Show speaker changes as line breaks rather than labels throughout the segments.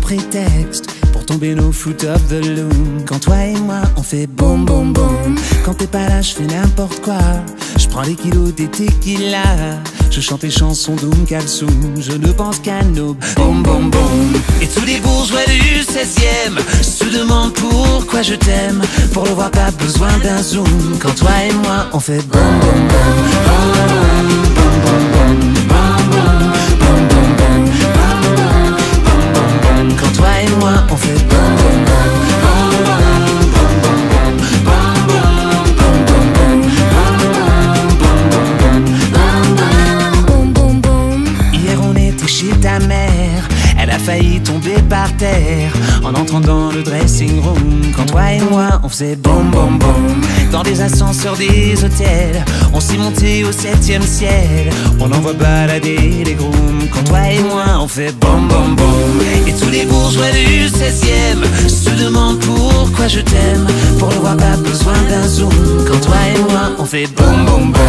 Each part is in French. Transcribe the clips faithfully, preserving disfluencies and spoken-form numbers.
prétexte pour tomber nos foot of the loom. Quand toi et moi on fait boum boum boum. Quand t'es pas là je fais n'importe quoi. Je prends les kilos des tequila. Je chante les chansons d'Oum Kalsoum. Je ne pense qu'à nos boum boum boum. Et tous les bourgeois du seizième se demandent pourquoi je t'aime. Pour le voir pas besoin d'un zoom. Quand toi et moi on fait boum boum boum. Quand toi et moi on fait boum boum boum boum. Hier on était chez ta mère, elle a failli tomber par terre en entrant dans le dressing room. Quand toi et moi on faisait boum boum boum. Dans des ascenseurs des hôtels, on s'est monté au septième ciel. On envoie balader les grooms. Quand toi et moi on fait boum boum boum. Et tous les bourgeois du seizième se demandent pourquoi je t'aime. Pour le voir pas besoin d'un zoom. Quand toi et moi on fait boum boum boum.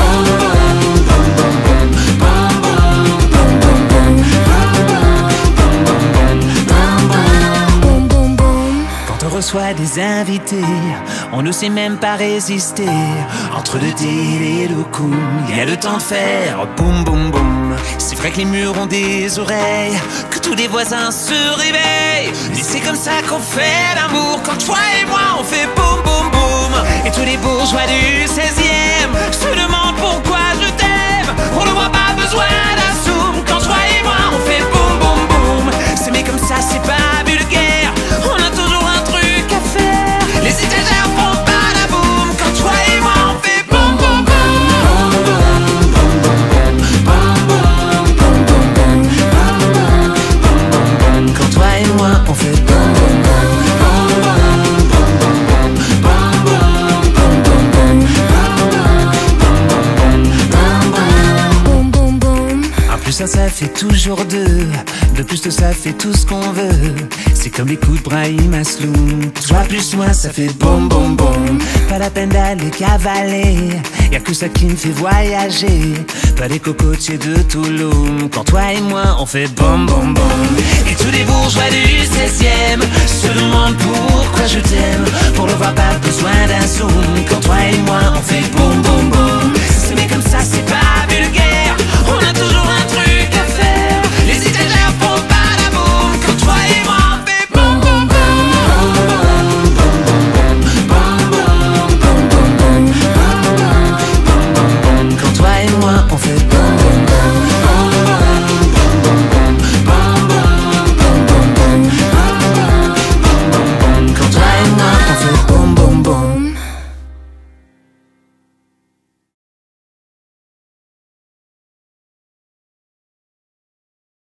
Soit des invités, on ne sait même pas résister. Entre le deal et le coup, il y a le temps de faire boum boum boum. C'est vrai que les murs ont des oreilles, que tous les voisins se réveillent. Mais c'est comme ça qu'on fait l'amour. Quand toi et moi on fait boum boum boum. Et tous les bourgeois du seizième se demandent pourquoi je t'aime. On ne voit pas besoin d'un zoom. Quand toi et moi on fait boum boum boum. C'est mais comme ça c'est pas vulgaire. On a toujours un truc à faire. Les étagères font pas la boum. Quand toi et moi on fait boum boum boum. Quand toi et moi on fait boum boum ça, ça fait toujours deux. De plus de ça fait tout ce qu'on veut. C'est comme les coups de Brahim Asloum. Toi plus moi ça fait boum boum boum. Pas la peine d'aller cavaler. Y'a que ça qui me fait voyager. Pas les cocotiers de Touloum. Quand toi et moi on fait boum boum boum. Et tous les bourgeois du seizième se demandent pourquoi je t'aime. Pour le voir pas besoin d'un zoom.